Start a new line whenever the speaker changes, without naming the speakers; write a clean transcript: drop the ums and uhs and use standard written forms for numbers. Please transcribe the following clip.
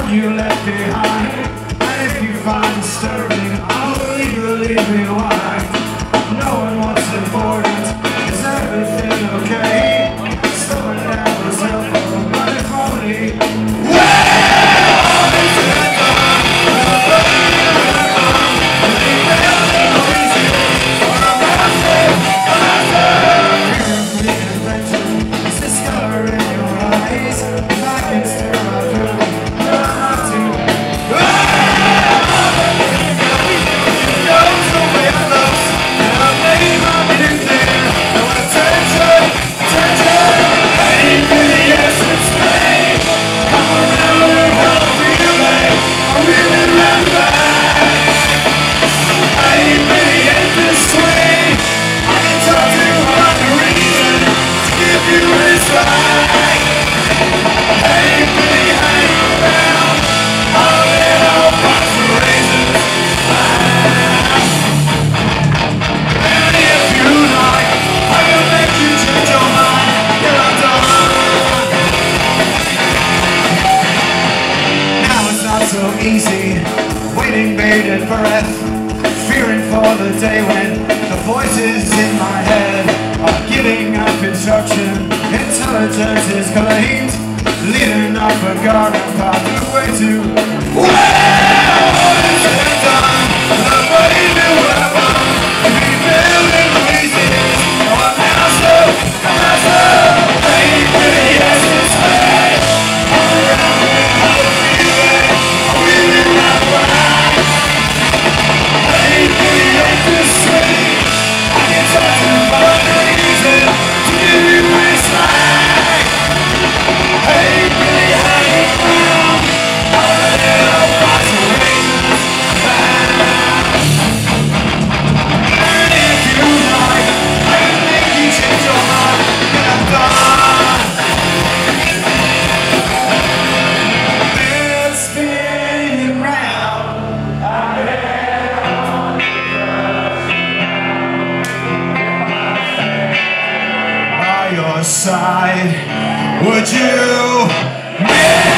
one you left behind. And if you find disturbing, I'll legally rewind. No one wants important. Is everything okay? Slowing down was helpful, but if only. Easy, waiting bated breath, fearing for the day when the voices in my head are giving up instruction. Intelligence is claimed, leading up a garden path the way to well, is it done? The way to weapon, rebuilding pieces, or master, hey, pretty yes, it's made, all around me, how to feel it. Side, would you